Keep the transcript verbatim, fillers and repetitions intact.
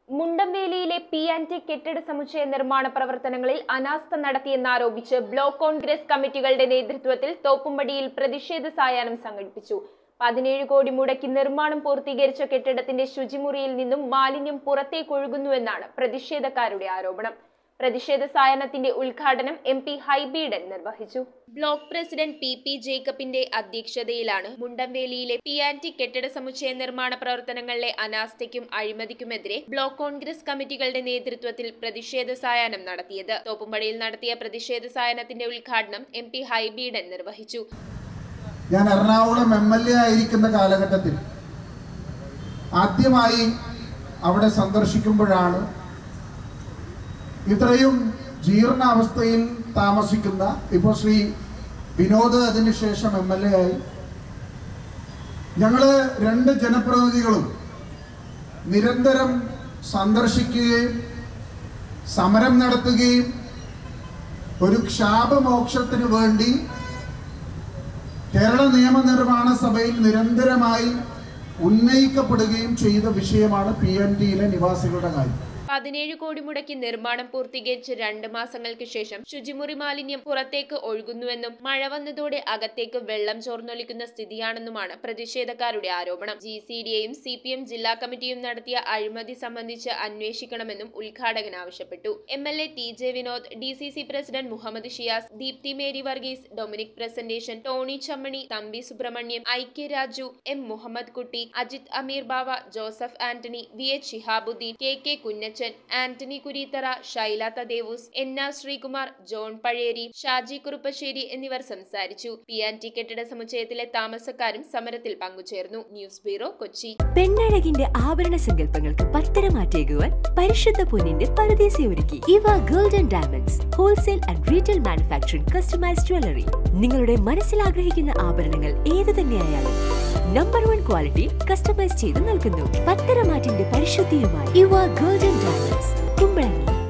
മുണ്ടംവേലിയിലെ P and T കെട്ടിട സമുച്ചയ നിർമ്മാണ പ്രവർത്തനങ്ങളിൽ അനാസ്ഥ നടത്തിയെന്നാരോപിച്ച് ബ്ലോക്ക് കോൺഗ്രസ് കമ്മിറ്റികളുടെ നേതൃത്വത്തിൽ തോപ്പുംപടിയിൽ പ്രതിഷേധ സായാഹ്നം സംഘടിപ്പിച്ചു. പതിനേഴ് കോടി മുടക്കി നിർമ്മാണം പൂർത്തീകരിച്ച കെട്ടിടത്തിന്റെ ശുചിമുറിയിൽ നിന്നും മാലിന്യം പുറത്തേക്കൊഴുകുന്നുവെന്നാണ് പ്രതിഷേധക്കാരുടെ ആരോപണം. പ്രതിഷേധ സായാഹ്നത്തിന്റെ ഉദ്ഘാടനം എം പി ഹൈബീഡൻ നിർവഹിച്ചു. ബ്ലോക്ക് പ്രസിഡന്റ് പി പി ജേക്കബിന്റെ അധ്യക്ഷതയിലാണ് മുണ്ടംവേലിയിലെ പി ആൻഡ് ടി കെട്ടിട സമുച്ചയ നിർമ്മാണ പ്രവർത്തനങ്ങളിലെ അനാസ്ഥയ്ക്കും അഴിമതിക്കുമെതിരെ ബ്ലോക്ക് കോൺഗ്രസ് കമ്മിറ്റികളുടെ നേതൃത്വത്തിൽ പ്രതിഷേധ സായാഹ്നം നടത്തിയത്. തോപ്പുംപടിയിൽ നടത്തിയ പ്രതിഷേധ സായാഹ്നത്തിന്റെ ഉദ്ഘാടനം എം പി ഹൈബീഡൻ നിർവഹിച്ചു. ഞാൻ എറണാകുളം എം എൽ എ ആയിരിക്കുന്ന കാലഘട്ടത്തിൽ ആദ്യമായി അവിടെ സന്ദർശിക്കുമ്പോഴാണ് ഇത്രയും ജീർണാവസ്ഥയിൽ താമസിക്കുന്ന ഇപ്പോൾ ശ്രീ വിനോദ് അതിനുശേഷം എം എൽ എ ആയി ഞങ്ങൾ രണ്ട് ജനപ്രതിനിധികളും നിരന്തരം സന്ദർശിക്കുകയും സമരം നടത്തുകയും ഒരു ശാപമോക്ഷത്തിന് വേണ്ടി കേരള നിയമനിർമ്മാണ സഭയിൽ നിരന്തരമായി ഉന്നയിക്കപ്പെടുകയും ചെയ്ത വിഷയമാണ് പി എൻ ടിയിലെ നിവാസികളുടെ കാര്യം. പതിനേഴ് കോടി മുടക്കി നിർമ്മാണം പൂർത്തീകരിച്ച് രണ്ട് മാസങ്ങൾക്ക് ശേഷം ശുചിമുറി മാലിന്യം പുറത്തേക്ക് ഒഴുകുന്നുവെന്നും മഴ വന്നതോടെ അകത്തേക്ക് വെള്ളം ചോർന്നൊലിക്കുന്ന സ്ഥിതിയാണെന്നുമാണ് പ്രതിഷേധക്കാരുടെ ആരോപണം. ജി സി ഡിയെയും സി പി എം ജില്ലാ കമ്മിറ്റിയും നടത്തിയ അഴിമതി സംബന്ധിച്ച് അന്വേഷിക്കണമെന്നും ഉദ്ഘാടകൻ ആവശ്യപ്പെട്ടു. M L A T J Vinod, D C C president Muhammad Shiyas, Deepthi Mary Varghese, Dominic Presentation, Tony Chammany, Thampi Subramaniam, I K Raju, M Muhammad Kutty, Ajith Ameer Bava, Joseph Antony, V H Shihabuddin, K K Kunjachan, Antony Kureethara, Shaila Thadeus, N R Sreekumar, John Pazheri, Shaji Kuruppassery എന്നിവർ സംസാരിച്ചു. പി ആൻഡ് ടി കെട്ടിട സമുച്ചയത്തിലെ താമസക്കാരും സമരത്തിൽ പങ്കുചേർന്നു. News bureau, Kochi. പെണ്ണഴകിന്റെ ആഭരണ സങ്കല്പങ്ങൾക്ക് പത്തരമാറ്റേകുവാൻ പരിശുദ്ധ പൊന്നിന്റെ പറുദീസ ഒരുക്കി ഇവ gold and diamonds wholesale and retail manufacturing customised jewellery. നിങ്ങളുടെ മനസ്സിൽ ആഗ്രഹിക്കുന്ന ആഭരണങ്ങൾ ഏതു തന്നെയായാലും നമ്പർ വൺ ക്വാളിറ്റി കസ്റ്റമൈസ് ചെയ്ത് നൽകുന്നു. പത്തരമാറ്റിന്റെ പരിശുദ്ധിയുമായി ഇവ ഗോൾഡ് ആൻഡ് ഡയമണ്ട്സ് കുമ്പളങ്ങി.